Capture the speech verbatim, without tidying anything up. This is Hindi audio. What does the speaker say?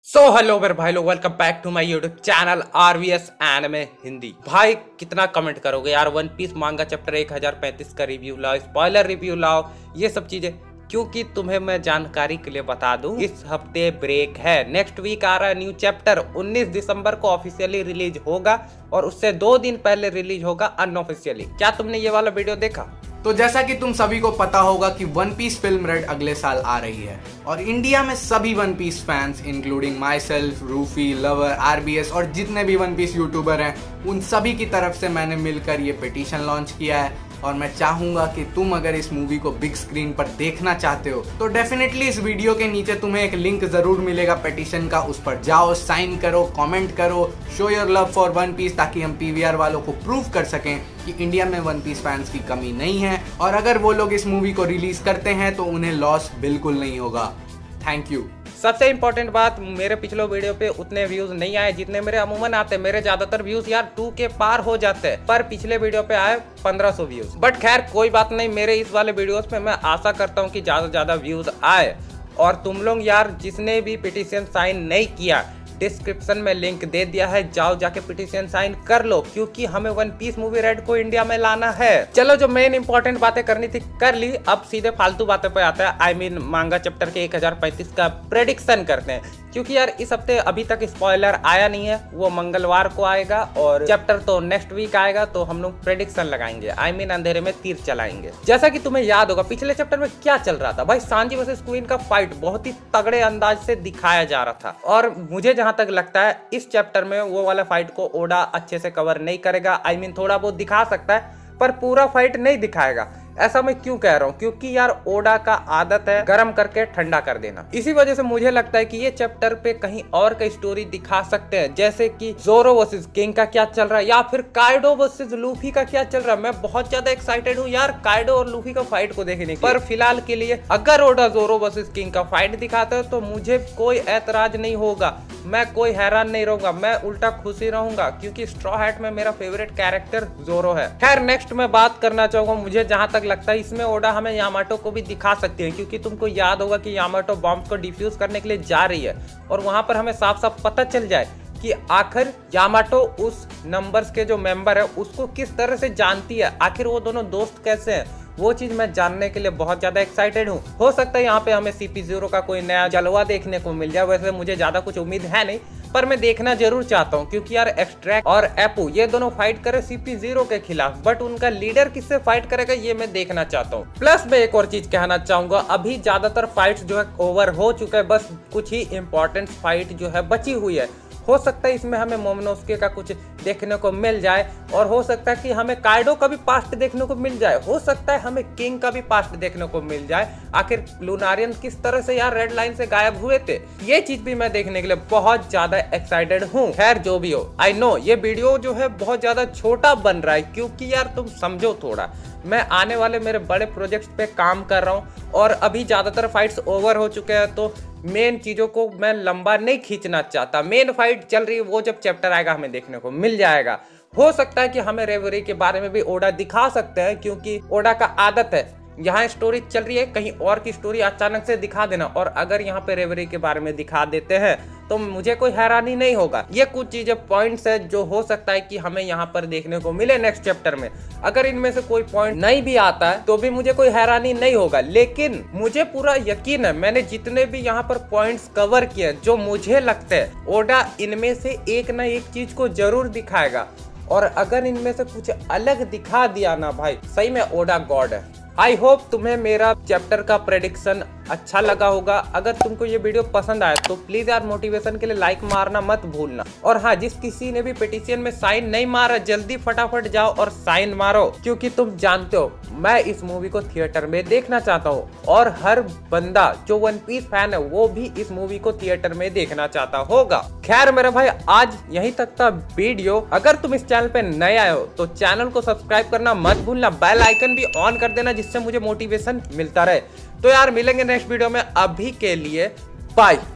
सो हेलो मेरे भाई लोग, welcome back to my YouTube channel RVS anime Hindi. भाई कितना कमेंट करोगे यार, वन पीस मांगा चैप्टर एक हजार पैंतीस का रिव्यू लाओ, स्पॉइलर रिव्यू लाओ, ये सब चीजें। क्योंकि तुम्हें मैं जानकारी के लिए बता दूं, इस हफ्ते ब्रेक है। नेक्स्ट वीक आ रहा है न्यू चैप्टर, उन्नीस दिसंबर को ऑफिशियली रिलीज होगा और उससे दो दिन पहले रिलीज होगा अनऑफिशियली। क्या तुमने ये वाला वीडियो देखा? तो जैसा कि तुम सभी को पता होगा कि वन पीस फिल्म रेड अगले साल आ रही है और इंडिया में सभी one piece fans including myself, रूफी, लवर, आरबीएस और जितने भी वन पीस यूट्यूबर हैं उन सभी की तरफ से मैंने मिलकर ये पिटीशन लॉन्च किया है। और मैं चाहूंगा कि तुम अगर इस मूवी को बिग स्क्रीन पर देखना चाहते हो तो डेफिनेटली इस वीडियो के नीचे तुम्हें एक लिंक जरूर मिलेगा पिटीशन का, उस पर जाओ, साइन करो, कमेंट करो, show your love for one piece, ताकि हम पीवीआर वालों को प्रूव कर सकें कि इंडिया में वन पीस फैंस की कमी नहीं है और अगर वो लोग इस मूवी को रिलीज करते हैं तो उन्हें लॉस बिल्कुल नहीं होगा। Thank you. सबसे इंपॉर्टेंट बात, मेरे पिछले वीडियो पे उतने व्यूज नहीं आए जितने मेरे अमूमन आते। मेरे ज्यादातर व्यूज यार टू के पार हो जाते हैं, पर पिछले वीडियो पे आए पंद्रह सौ व्यूज। बट खैर कोई बात नहीं, मेरे इस वाले वीडियोस पे मैं आशा करता हूँ कि ज्यादा ज्यादा व्यूज आए। और तुम लोग यार जिसने भी पिटीशन साइन नहीं किया, डिस्क्रिप्शन में लिंक दे दिया है, जाओ जाके पिटीशन साइन कर लो, क्योंकि हमें वन पीस मूवी रेड को इंडिया में लाना है। चलो, जो मेन इंपॉर्टेंट बातें करनी थी कर ली, अब सीधे फालतू बातें पे आता है। आई मीन मांगा चैप्टर के एक हजार पैंतीस का प्रेडिक्शन करते हैं, क्योंकि यार इस हफ्ते अभी तक स्पॉइलर आया नहीं है, वो मंगलवार को आएगा और चैप्टर तो नेक्स्ट वीक आएगा, तो हम लोग प्रेडिक्शन लगाएंगे। आई मीन अंधेरे में तीर चलाएंगे। जैसा कि तुम्हें याद होगा पिछले चैप्टर में क्या चल रहा था भाई, सांजी वर्सेस क्वीन का फाइट बहुत ही तगड़े अंदाज से दिखाया जा रहा था और मुझे जहां तक लगता है इस चैप्टर में वो वाला फाइट को ओडा अच्छे से कवर नहीं करेगा। आई मीन थोड़ा बहुत दिखा सकता है पर पूरा फाइट नहीं दिखाएगा। ऐसा मैं क्यों कह रहा हूँ? क्योंकि यार ओडा का आदत है गरम करके ठंडा कर देना। इसी वजह से मुझे लगता है कि ये चैप्टर पे कहीं और का स्टोरी दिखा सकते हैं, जैसे कि जोरो वर्सेस किंग का क्या चल रहा है या फिर काइडो वर्सेस लूफी का क्या चल रहा है। मैं बहुत ज्यादा एक्साइटेड हूँ यार काइडो और लूफी का फाइट को देखने के। पर फिलहाल के लिए अगर ओडा जोरो वर्सेस किंग का फाइट दिखाता है तो मुझे कोई ऐतराज नहीं होगा, मैं कोई हैरान नहीं रहूंगा, मैं उल्टा खुशी रहूंगा, क्योंकि स्ट्रॉ हैट में मेरा फेवरेट कैरेक्टर जोरो है। खैर नेक्स्ट मैं बात करना चाहूंगा, मुझे जहां तक लगता है इसमें ओडा हमें यामाटो को भी दिखा सकती है, क्योंकि तुमको याद होगा कि यामाटो बॉम्ब को डिफ्यूज करने के लिए जा रही है और वहां पर हमें साफ साफ पता चल जाए कि आखिर यामाटो उस नंबर्स के जो मेंबर है उसको किस तरह से जानती है, आखिर वो दोनों दोस्त कैसे हैं, वो चीज मैं जानने के लिए बहुत ज्यादा एक्साइटेड हूँ। हो सकता है यहाँ पे हमें सीपी जीरो का कोई नया जलवा देखने को मिल जाए। वैसे मुझे ज्यादा कुछ उम्मीद है नहीं, पर मैं देखना जरूर चाहता हूँ, क्योंकि यार एक्सट्रैक्ट और एपू ये दोनों फाइट करे सीपी जीरो के खिलाफ, बट उनका लीडर किससे फाइट करेगा ये मैं देखना चाहता हूँ। प्लस मैं एक और चीज कहना चाहूंगा, अभी ज्यादातर फाइट्स जो है ओवर हो चुका है, बस कुछ ही इंपॉर्टेंट फाइट जो है बची हुई है। हो सकता है इसमें हमें मोमोनोस्के का कुछ देखने को मिल जाए और हो सकता है कि हमें काइडो का भी पास्ट देखने को मिल जाए, हो सकता है हमें किंग का भी पास्ट देखने को मिल जाए। आखिर लूनारियन किस तरह से यार रेड लाइन से गायब हुए थे, ये चीज भी मैं देखने के लिए बहुत ज्यादा एक्साइटेड हूँ। खैर जो भी हो, आई नो ये वीडियो जो है बहुत ज्यादा छोटा बन रहा है, क्योंकि यार तुम समझो थोड़ा, मैं आने वाले मेरे बड़े प्रोजेक्ट्स पे काम कर रहा हूँ और अभी ज्यादातर फाइट्स ओवर हो चुके हैं, तो मेन चीजों को मैं लंबा नहीं खींचना चाहता। मेन फाइट चल रही है, वो जब चैप्टर आएगा हमें देखने को मिल जाएगा। हो सकता है कि हमें रेवरी के बारे में भी ओडा दिखा सकते हैं, क्योंकि ओडा का आदत है यहाँ स्टोरी चल रही है कहीं और की स्टोरी अचानक से दिखा देना, और अगर यहाँ पे रेवरी के बारे में दिखा देते हैं तो मुझे कोई हैरानी नहीं होगा। ये कुछ चीजें पॉइंट्स है जो हो सकता है कि हमें यहाँ पर देखने को मिले नेक्स्ट चैप्टर में। अगर इनमें से कोई पॉइंट नहीं भी आता है तो भी मुझे कोई हैरानी नहीं होगा, लेकिन मुझे पूरा यकीन है मैंने जितने भी यहाँ पर पॉइंट्स कवर किए जो मुझे लगता है ओडा इनमें से एक ना एक चीज को जरूर दिखाएगा, और अगर इनमें से कुछ अलग दिखा दिया ना भाई, सही में ओडा गॉड है। आई होप तुम्हें मेरा चैप्टर का प्रेडिक्शन अच्छा लगा होगा। अगर तुमको ये वीडियो पसंद आया तो प्लीज यार मोटिवेशन के लिए लाइक मारना मत भूलना। और हाँ, जिस किसी ने भी पिटीशन में साइन नहीं मारा जल्दी फटाफट जाओ और साइन मारो, क्योंकि तुम जानते हो मैं इस मूवी को थिएटर में देखना चाहता हूँ और हर बंदा जो वन पीस फैन है वो भी इस मूवी को थिएटर में देखना चाहता होगा। खैर मेरे भाई आज यहीं तक था वीडियो। अगर तुम इस चैनल पे नए आए हो तो चैनल को सब्सक्राइब करना मत भूलना, बेल आइकन भी ऑन कर देना जिससे मुझे मोटिवेशन मिलता रहे। तो यार मिलेंगे नेक्स्ट वीडियो में, अभी के लिए बाय।